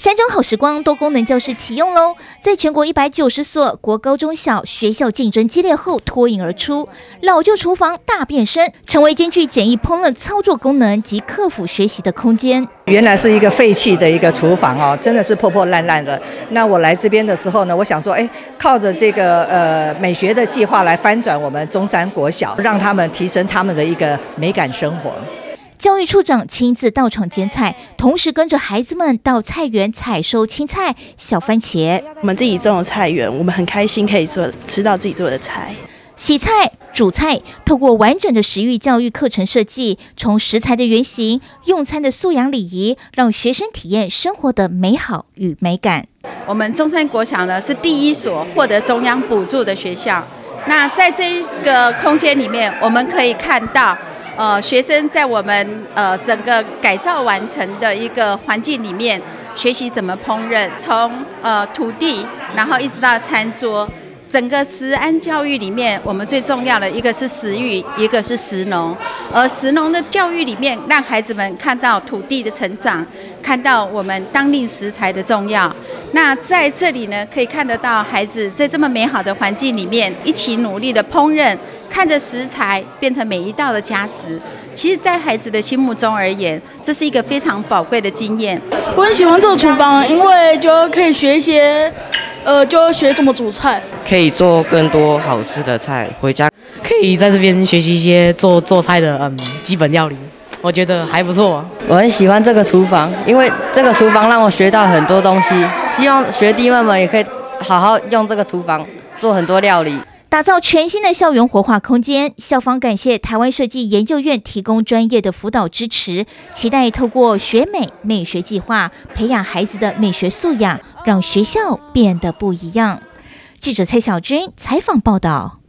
山中好时光多功能教室启用喽！在全国190所国高中小学校竞争激烈后脱颖而出，老旧厨房大变身，成为兼具简易烹饪操作功能及客服学习的空间。 原来是一个废弃的一个厨房哦，真的是破破烂烂的。那我来这边的时候呢，我想说，靠着这个美学的计划来翻转我们中山国小，让他们提升他们的一个美感生活。 教育处长亲自到场剪彩，同时跟着孩子们到菜园采收青菜、小番茄。 我们自己种的菜园，我们很开心可以吃到自己做的菜。 洗菜、煮菜，透过完整的食育教育课程设计，从食材的原型、用餐的素养礼仪，让学生体验生活的美好与美感。 我们中山国小呢是第一所获得中央补助的学校。那在这个空间里面，我们可以看到。学生在我们整个改造完成的一个环境里面，学习怎么烹饪，从土地，然后一直到餐桌，整个食安教育里面，我们最重要的一个是食育，一个是食农。而食农的教育里面，让孩子们看到土地的成长，看到我们当令食材的重要。那在这里呢，可以看得到孩子在这么美好的环境里面，一起努力的烹饪。看着食材变成每一道的佳食，其实，在孩子的心目中而言，这是一个非常宝贵的经验。 我很喜欢这个厨房，因为就可以学一些，就学怎么煮菜， 可以做更多好吃的菜，回家可以在这边学习一些做菜的基本料理，我觉得还不错。 我很喜欢这个厨房，因为这个厨房让我学到很多东西，希望学弟妹们也可以好好用这个厨房做很多料理。 打造全新的校园活化空间，校方感谢台湾设计研究院提供专业的辅导支持，期待透过学美美学计划，培养孩子的美学素养，让学校变得不一样。记者蔡小军采访报道。